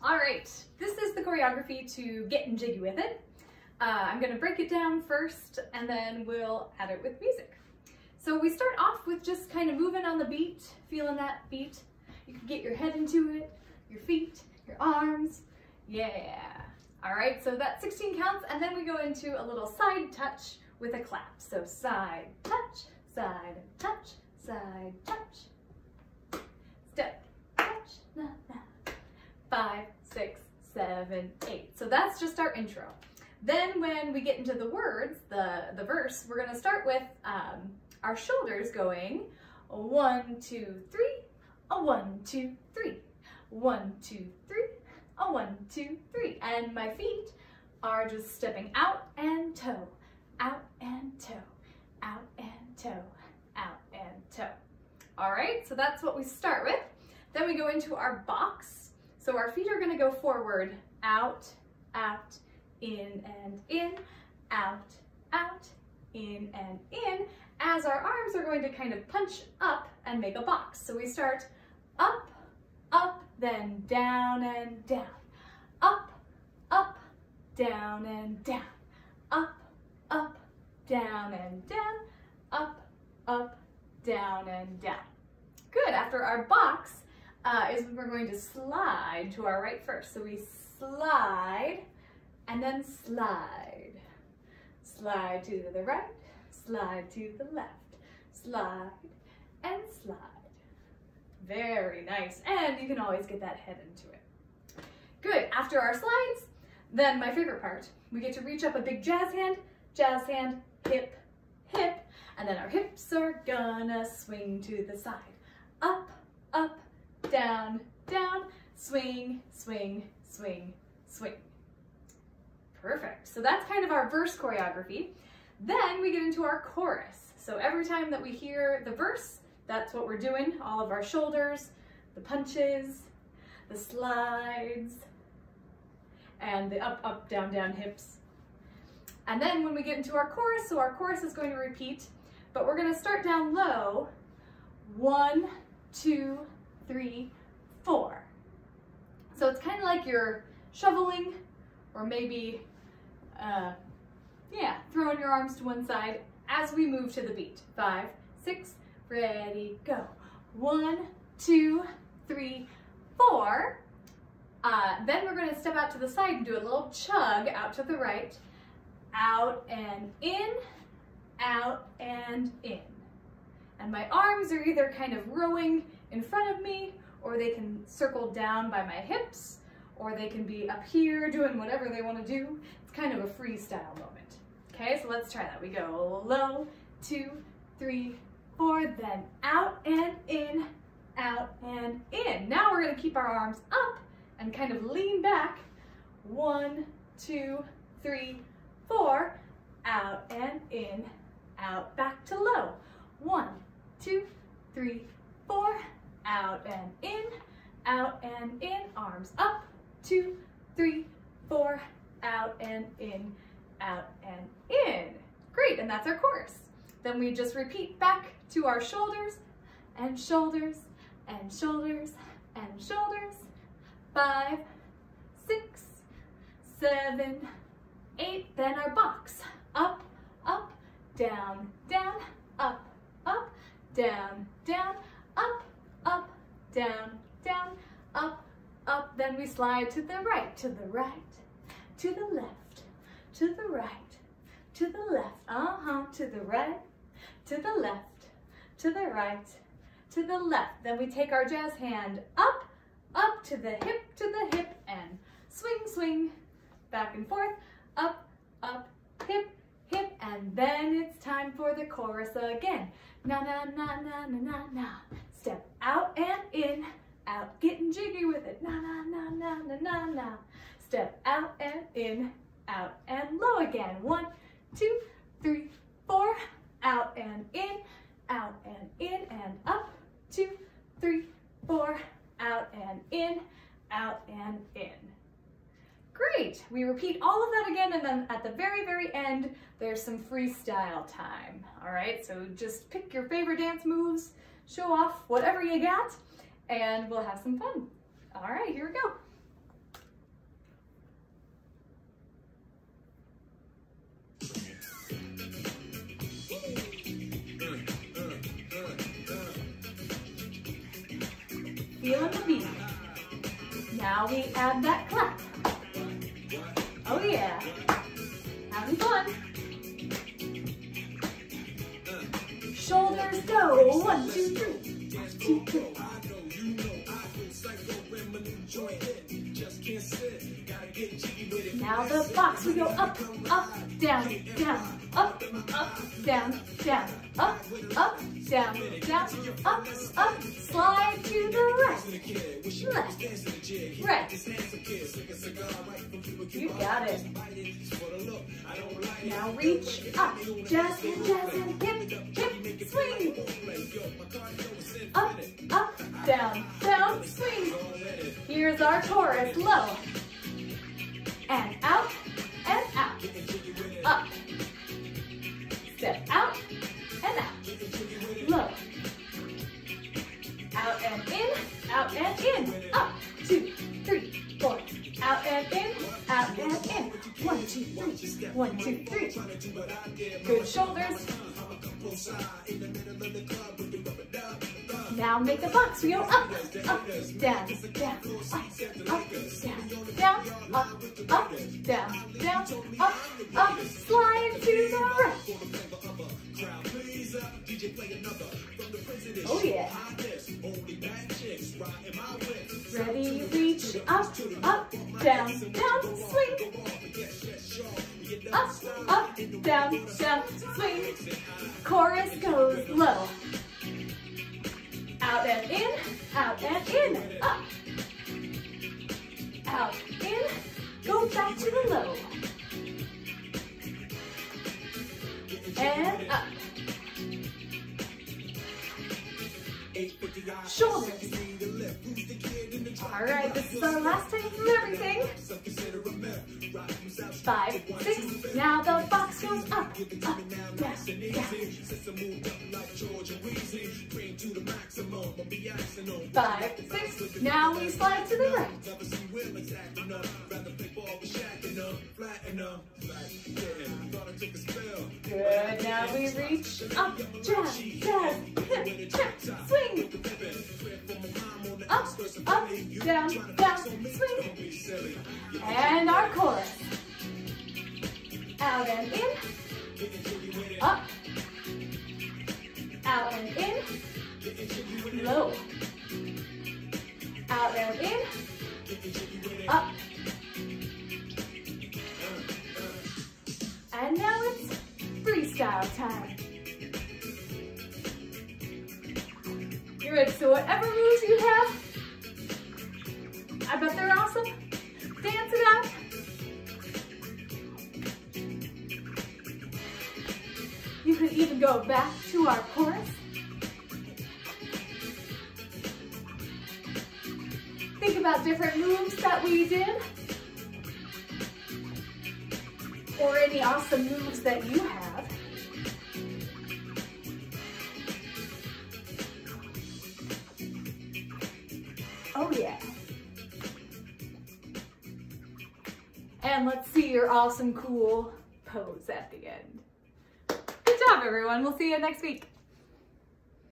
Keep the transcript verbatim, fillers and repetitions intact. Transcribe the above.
All right, this is the choreography to Getting Jiggy With It. Uh, I'm gonna break it down first and then we'll add it with music. So we start off with just kind of moving on the beat, feeling that beat. You can get your head into it, your feet, your arms, yeah. All right, so that's sixteen counts, and then we go into a little side touch with a clap. So side touch, side touch, side touch, step, touch, na, na. Five, six, seven, eight. So that's just our intro. Then when we get into the words, the, the verse, we're gonna start with um, our shoulders going one, two, three, a one, two, three, one, two, three, a one, two, three. And my feet are just stepping out and toe, out and toe, out and toe, out and toe. All right, so that's what we start with. Then we go into our box. So our feet are gonna go forward, out, out, in and in, out, out, in and in, as our arms are going to kind of punch up and make a box. So we start up, up, then down and down, up, up, down and down, up, up, down and down, up, up, down and down. Good, after our box uh, is we're going to slide to our right first. So we slide and then slide. Slide to the right, slide to the left, slide and slide. Very nice, and you can always get that head into it. Good, after our slides, then my favorite part, we get to reach up a big jazz hand, jazz hand, hip, hip, and then our hips are gonna swing to the side. Up, up, down, down, swing, swing, swing, swing. Perfect, so that's kind of our verse choreography. Then we get into our chorus. So every time that we hear the verse, that's what we're doing. All of our shoulders, the punches, the slides, and the up, up, down, down hips. And then when we get into our chorus, so our chorus is going to repeat, but we're gonna start down low. One, two, three, four. So it's kind of like you're shoveling, or maybe, uh, yeah, throwing your arms to one side as we move to the beat. Five, six, ready, go. One, two, three, four. Uh, then we're gonna step out to the side and do a little chug out to the right. Out and in, out and in. And my arms are either kind of rowing in front of me, or they can circle down by my hips, or they can be up here doing whatever they want to do. It's kind of a freestyle moment. Okay, so let's try that. We go low, two, three, four, then out and in, out and in. Now we're gonna keep our arms up and kind of lean back. One, two, three, four, out and in, out, back to low. One, two, three, four, out and in, out and in, arms up. Two, three, four, out and in, out and in. Great, and that's our chorus. Then we just repeat back to our shoulders and shoulders and shoulders and shoulders. Five, six, seven, eight, then our box. Up, up, down, down, up, up, down, down, up, up, down, down, up, up. Then we slide to the right, to the right, to the left, to the right, to the left, uh-huh, to the right, to the left, to the right, to the left. Then we take our jazz hand up, up to the hip, to the hip, and swing, swing, back and forth, up, up, hip, hip, and then it's time for the chorus again. Na, na, na, na, na, na, na. Step out and in, out, getting jiggy with it. Na, na, na, na, na, na, na. Step out and in, out and low again. One, two, three, four, out and in, out and in, and up, two, three, four, out and in, out and in. Great, we repeat all of that again, and then at the very, very end, there's some freestyle time, all right? So just pick your favorite dance moves, show off whatever you got, and we'll have some fun. All right, here we go. feeling the beat. Now we add that clap. Oh yeah, having fun. Shoulders go, one, two, three, one, two, three. Now the box, we go up, up, down, down, up, up, down, down, up, up, down, down, up, up, slide to the right, left, right. You got it. Now reach up, jazz, jazz, and hip, hip, swing. Up, up, down, down, swing. Here's our chorus, low. And out, and out, up, step out, and out, low, out and in, out and in, up, two, three, four, out and in, out and in, one, two, three, one, two, three, good shoulders. Now make the box, we go up, up, down, down, up, up, down, down, up, up, down, down, up, up, slide to the right. Oh yeah. Ready, reach, up, up, down, down, swing. Up, up, down, down, swing. Chorus goes low. Out and in, out and in, up. Out, in, go back to the low. And up. Shoulders. All right, this is our last time from everything. Five, six, now the box goes up, up, down, down. Five, six, now we slide to the right. Good, now we reach up, jazz, jazz, hip, hip, swing. Up, up, down, down, swing. And our chorus. Out and in, up, out and in, low, out and in, up. And now it's freestyle time. You ready? So whatever moves you have, I bet they're awesome. Dance it out. You could even go back to our chorus. Think about different moves that we did. Or any awesome moves that you have. Oh yeah. And let's see your awesome, cool pose at the end. Good job, everyone. We'll see you next week.